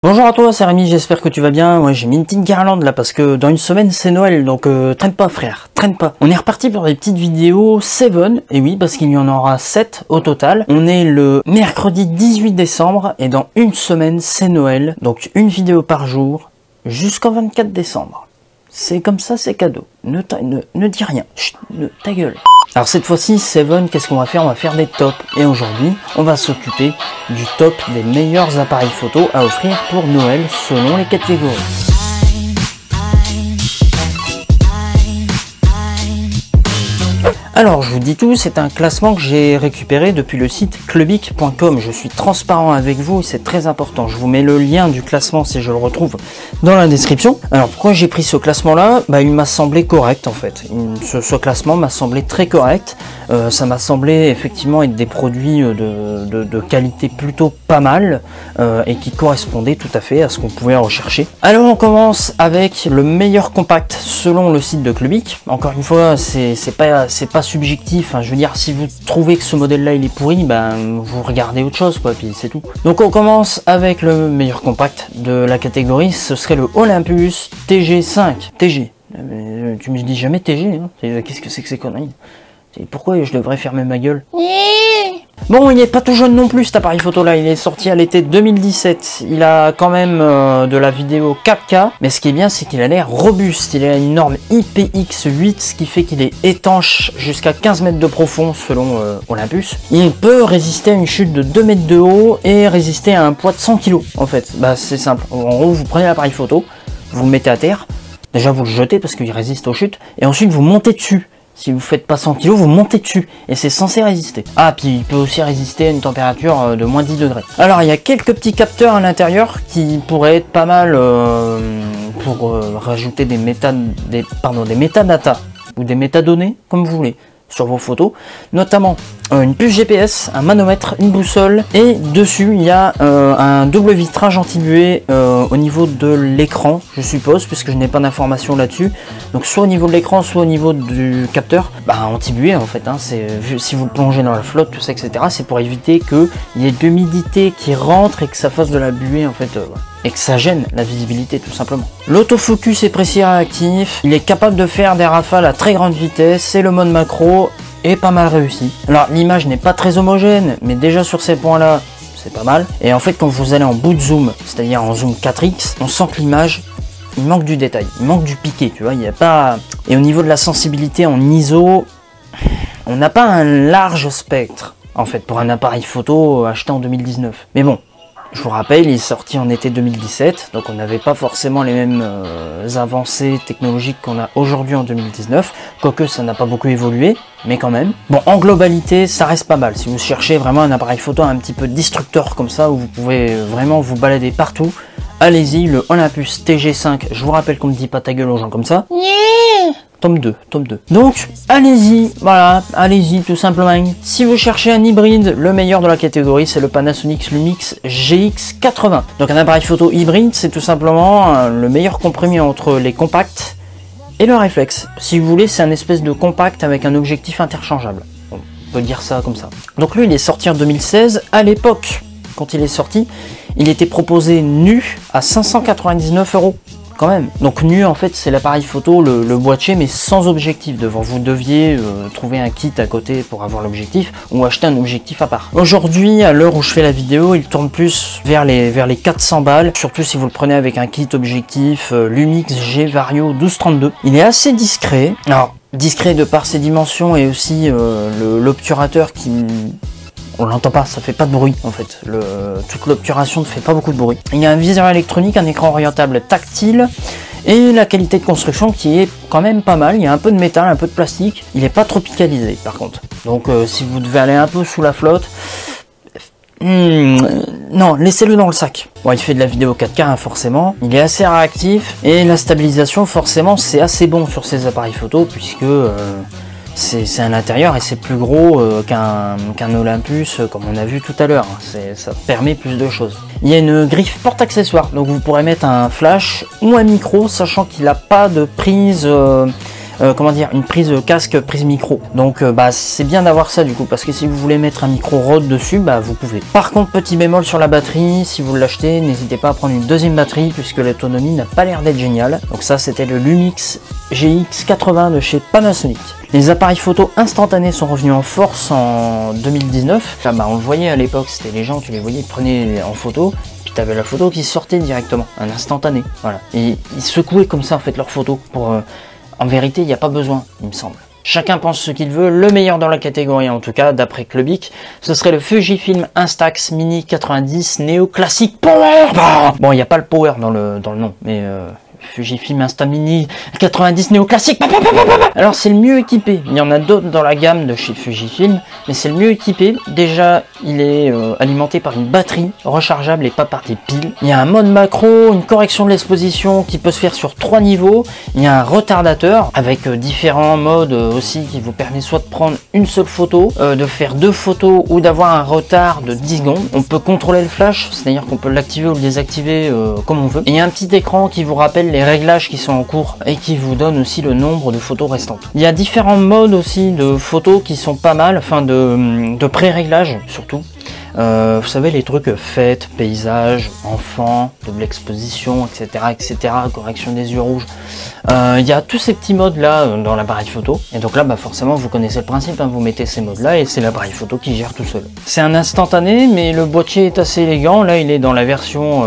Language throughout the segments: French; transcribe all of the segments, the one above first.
Bonjour à toi, c'est Rémi, j'espère que tu vas bien. Ouais, j'ai mis une petite guirlande là parce que dans une semaine c'est Noël, donc traîne pas frère, traîne pas. On est reparti pour des petites vidéos 7, et oui parce qu'il y en aura 7 au total. On est le mercredi 18 décembre et dans une semaine c'est Noël, donc une vidéo par jour jusqu'au 24 décembre. C'est comme ça, c'est cadeau. Ne dis rien, chut, ta gueule. Alors cette fois-ci, 7, qu'est-ce qu'on va faire? On va faire des tops. Et aujourd'hui, on va s'occuper du top des meilleurs appareils photo à offrir pour Noël selon les catégories. Alors je vous dis tout, c'est un classement que j'ai récupéré depuis le site clubic.com. Je suis transparent avec vous, c'est très important. Je vous mets le lien du classement si je le retrouve dans la description. Alors pourquoi j'ai pris ce classement là? Il m'a semblé correct en fait. Ce classement m'a semblé très correct. Ça m'a semblé effectivement être des produits de qualité plutôt pas mal et qui correspondaient tout à fait à ce qu'on pouvait rechercher. Alors on commence avec le meilleur compact selon le site de Clubic. Encore une fois, c'est pas subjectif, hein. Je veux dire, si vous trouvez que ce modèle là il est pourri, vous regardez autre chose quoi, puis c'est tout. Donc on commence avec le meilleur compact de la catégorie, ce serait le Olympus TG5. TG, tu me dis jamais TG, hein. Qu'est-ce que c'est que ces conneries? Pourquoi je devrais fermer ma gueule? Bon, il n'est pas tout jeune non plus cet appareil photo là, il est sorti à l'été 2017, il a quand même de la vidéo 4K, mais ce qui est bien c'est qu'il a l'air robuste, il a une norme IPX8, ce qui fait qu'il est étanche jusqu'à 15 mètres de profond selon Olympus. Il peut résister à une chute de 2 mètres de haut et résister à un poids de 100 kg en fait, c'est simple, en gros vous prenez l'appareil photo, vous le mettez à terre, déjà vous le jetez parce qu'il résiste aux chutes, et ensuite vous montez dessus. Si vous faites pas 100 kg, vous montez dessus et c'est censé résister. Ah, puis il peut aussi résister à une température de moins 10 degrés. Alors il y a quelques petits capteurs à l'intérieur qui pourraient être pas mal pour rajouter des métadatas ou des métadonnées comme vous voulez sur vos photos, notamment une puce GPS, un manomètre, une boussole, et dessus il y a un double vitrage anti-buée au niveau de l'écran, je suppose, puisque je n'ai pas d'informations là-dessus. Donc soit au niveau de l'écran, soit au niveau du capteur, anti-buée en fait, hein, si vous plongez dans la flotte, tout ça, etc., c'est pour éviter qu'il y ait de l'humidité qui rentre et que ça fasse de la buée en fait, et que ça gêne la visibilité tout simplement. L'autofocus est précis et réactif, il est capable de faire des rafales à très grande vitesse, c'est le mode macro, et pas mal réussi. Alors l'image n'est pas très homogène, mais déjà sur ces points là c'est pas mal. Et en fait quand vous allez en bout de zoom, c'est-à-dire en zoom 4x, on sent que l'image, il manque du détail, il manque du piqué, tu vois, il n'y a pas... Et au niveau de la sensibilité en ISO, on n'a pas un large spectre en fait pour un appareil photo acheté en 2019. Mais bon, je vous rappelle, il est sorti en été 2017, donc on n'avait pas forcément les mêmes avancées technologiques qu'on a aujourd'hui en 2019, quoique ça n'a pas beaucoup évolué, mais quand même. Bon, en globalité, ça reste pas mal. Si vous cherchez vraiment un appareil photo un petit peu destructeur comme ça, où vous pouvez vraiment vous balader partout, allez-y, le Olympus TG5, je vous rappelle qu'on ne dit pas ta gueule aux gens comme ça. Tome 2. Donc, allez-y, voilà, allez-y tout simplement. Si vous cherchez un hybride, le meilleur de la catégorie, c'est le Panasonic Lumix GX80. Donc un appareil photo hybride, c'est tout simplement le meilleur compromis entre les compacts et le réflexe. Si vous voulez, c'est un espèce de compact avec un objectif interchangeable. On peut dire ça comme ça. Donc lui, il est sorti en 2016. À l'époque, quand il est sorti, il était proposé nu à 599 €. Quand même. Donc nu en fait c'est l'appareil photo, le boîtier mais sans objectif devant. Vous deviez trouver un kit à côté pour avoir l'objectif ou acheter un objectif à part. Aujourd'hui, à l'heure où je fais la vidéo, il tourne plus vers les 400 balles, surtout si vous le prenez avec un kit objectif Lumix G Vario 1232. Il est assez discret. Alors discret de par ses dimensions et aussi l'obturateur qui... On l'entend pas, ça fait pas de bruit en fait. Toute l'obturation ne fait pas beaucoup de bruit. Il y a un viseur électronique, un écran orientable tactile et la qualité de construction qui est quand même pas mal. Il y a un peu de métal, un peu de plastique. Il n'est pas tropicalisé par contre. Donc si vous devez aller un peu sous la flotte, non, laissez-le dans le sac. Bon, il fait de la vidéo 4K hein, forcément. Il est assez réactif et la stabilisation forcément c'est assez bon sur ces appareils photo puisque... c'est à l'intérieur et c'est plus gros qu'un Olympus comme on a vu tout à l'heure. Ça permet plus de choses. Il y a une griffe porte-accessoires, donc vous pourrez mettre un flash ou un micro, sachant qu'il n'a pas de prise comment dire, une prise casque, prise micro. Donc bah c'est bien d'avoir ça du coup, parce que si vous voulez mettre un micro Rode dessus, bah vous pouvez. Par contre, petit bémol sur la batterie, si vous l'achetez, n'hésitez pas à prendre une deuxième batterie puisque l'autonomie n'a pas l'air d'être géniale. Donc ça, c'était le Lumix GX80 de chez Panasonic. Les appareils photo instantanés sont revenus en force en 2019. Là, bah, on le voyait à l'époque, c'était les gens, tu les voyais, ils prenaient en photo, puis tu avais la photo qui sortait directement, un instantané. Voilà. Et ils secouaient comme ça en fait leur photo. En vérité, il n'y a pas besoin, il me semble. Chacun pense ce qu'il veut, le meilleur dans la catégorie en tout cas, d'après Clubic, ce serait le Fujifilm Instax Mini 90 Neo Classic Power. Bon, il n'y a pas le Power dans le nom, mais Fujifilm Insta Mini 90 Neo Classic. Alors c'est le mieux équipé, il y en a d'autres dans la gamme de chez Fujifilm, mais c'est le mieux équipé. Déjà, il est alimenté par une batterie rechargeable et pas par des piles. Il y a un mode macro, une correction de l'exposition qui peut se faire sur 3 niveaux. Il y a un retardateur avec différents modes aussi qui vous permet soit de prendre une seule photo, de faire 2 photos ou d'avoir un retard de 10 secondes. On peut contrôler le flash, c'est-à-dire qu'on peut l'activer ou le désactiver comme on veut. Et il y a un petit écran qui vous rappelle les réglages qui sont en cours et qui vous donne aussi le nombre de photos restantes. Il y a différents modes aussi de photos qui sont pas mal, enfin de pré-réglage surtout. Vous savez, les trucs fêtes, paysage, enfants, double exposition, etc., correction des yeux rouges. Il y a tous ces petits modes là dans l'appareil photo. Et donc là, bah forcément, vous connaissez le principe, hein, vous mettez ces modes là et c'est l'appareil photo qui gère tout seul. C'est un instantané, mais le boîtier est assez élégant. Là, il est dans la version,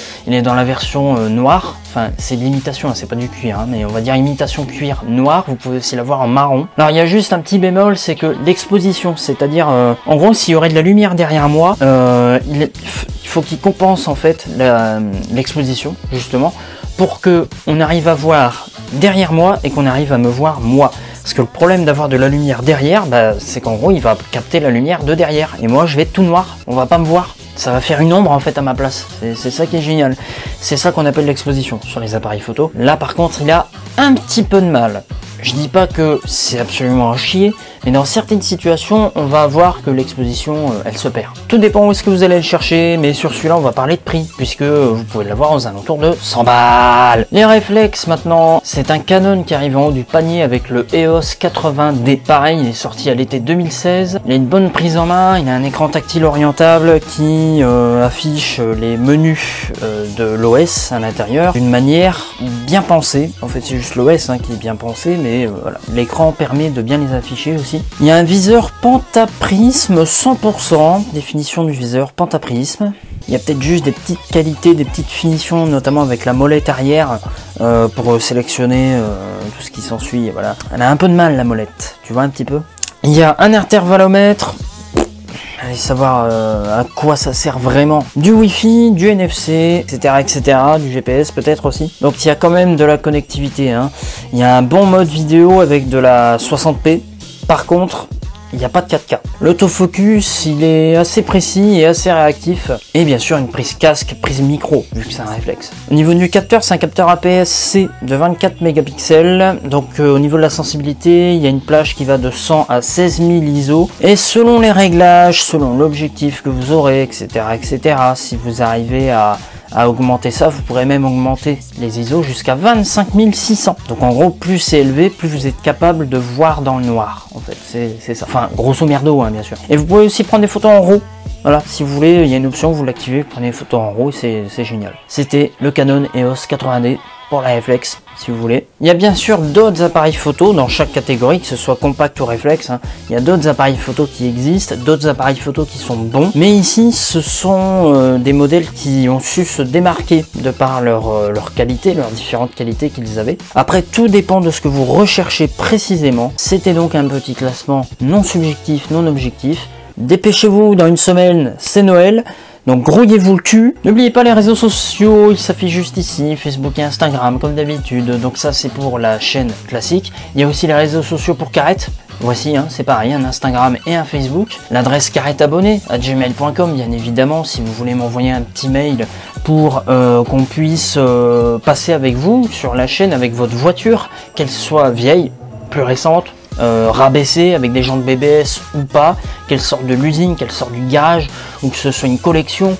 noire. Enfin, c'est de l'imitation, hein, c'est pas du cuir, hein, mais on va dire imitation cuir noir. Vous pouvez aussi l'avoir en marron. Alors, il y a juste un petit bémol, c'est que l'exposition, c'est-à-dire, en gros, s'il y aurait de la lumière derrière moi, il faut qu'il compense en fait l'exposition, justement, pour que on arrive à voir derrière moi et qu'on arrive à me voir moi. Parce que le problème d'avoir de la lumière derrière, bah, c'est qu'en gros, il va capter la lumière de derrière. Et moi, je vais être tout noir, on va pas me voir. Ça va faire une ombre en fait à ma place. C'est ça qui est génial. C'est ça qu'on appelle l'exposition sur les appareils photo. Là par contre, il a un petit peu de mal. Je dis pas que c'est absolument à chier, mais dans certaines situations, on va voir que l'exposition, elle se perd. Tout dépend où est-ce que vous allez le chercher, mais sur celui-là, on va parler de prix, puisque vous pouvez l'avoir aux alentours de 100 balles. Les réflexes, maintenant, c'est un Canon qui arrive en haut du panier avec le EOS 80D. Pareil, il est sorti à l'été 2016. Il a une bonne prise en main, il a un écran tactile orientable qui affiche les menus de l'OS à l'intérieur d'une manière bien pensée. En fait, c'est juste l'OS hein, qui est bien pensé, mais voilà. L'écran permet de bien les afficher aussi. Il y a un viseur pentaprisme 100%, définition du viseur pentaprisme. Il y a peut-être juste des petites qualités, des petites finitions, notamment avec la molette arrière pour sélectionner tout ce qui s'ensuit. Voilà. Elle a un peu de mal la molette, tu vois un petit peu. Il y a un intervallomètre. Allez savoir à quoi ça sert vraiment. Du Wi-Fi, du NFC, etc., du GPS peut-être aussi. Donc il y a quand même de la connectivité. Hein. Il y a un bon mode vidéo avec de la 60p. Par contre, il n'y a pas de 4K. L'autofocus, il est assez précis et assez réactif. Et bien sûr, une prise casque, prise micro, vu que c'est un réflexe. Au niveau du capteur, c'est un capteur APS-C de 24 mégapixels. Donc au niveau de la sensibilité, il y a une plage qui va de 100 à 16 000 ISO. Et selon les réglages, selon l'objectif que vous aurez, etc., si vous arrivez à augmenter ça, vous pourrez même augmenter les ISO jusqu'à 25 600. Donc en gros, plus c'est élevé, plus vous êtes capable de voir dans le noir. En fait, c'est ça. Enfin, grosso merdo, hein, bien sûr. Et vous pouvez aussi prendre des photos en RAW. Voilà, si vous voulez, il y a une option, vous l'activez, vous prenez des photos en RAW, c'est génial. C'était le Canon EOS 80D pour la réflexe, si vous voulez. Il y a bien sûr d'autres appareils photo dans chaque catégorie, que ce soit compact ou réflexe. Hein. Il y a d'autres appareils photo qui existent, d'autres appareils photo qui sont bons. Mais ici, ce sont des modèles qui ont su se démarquer de par leur qualité, leurs différentes qualités qu'ils avaient. Après, tout dépend de ce que vous recherchez précisément. C'était donc un petit classement non subjectif, non objectif. Dépêchez-vous, dans une semaine, c'est Noël. Donc grouillez-vous le cul. N'oubliez pas les réseaux sociaux, ils s'affichent juste ici, Facebook et Instagram comme d'habitude. Donc ça c'est pour la chaîne classique. Il y a aussi les réseaux sociaux pour Carrette. Voici, hein, c'est pareil, un Instagram et un Facebook. L'adresse carretteabonné@gmail.com bien évidemment, si vous voulez m'envoyer un petit mail pour qu'on puisse passer avec vous sur la chaîne avec votre voiture, qu'elle soit vieille, plus récente, rabaissée avec des jantes BBS ou pas, qu'elle sorte de l'usine, qu'elle sorte du garage ou que ce soit une collection,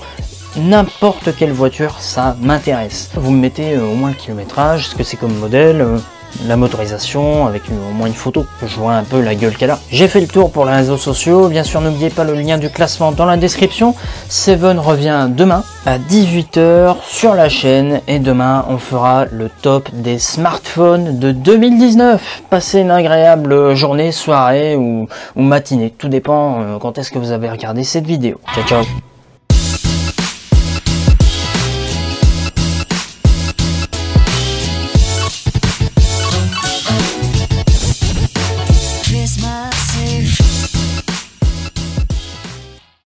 n'importe quelle voiture, ça m'intéresse. Vous me mettez au moins le kilométrage, ce que c'est comme modèle, la motorisation avec au moins une photo. Je vois un peu la gueule qu'elle a. J'ai fait le tour pour les réseaux sociaux. Bien sûr, n'oubliez pas le lien du classement dans la description. Seven revient demain à 18 h sur la chaîne et demain on fera le top des smartphones de 2019. Passez une agréable journée, soirée ou matinée. Tout dépend quand est-ce que vous avez regardé cette vidéo. Ciao ciao.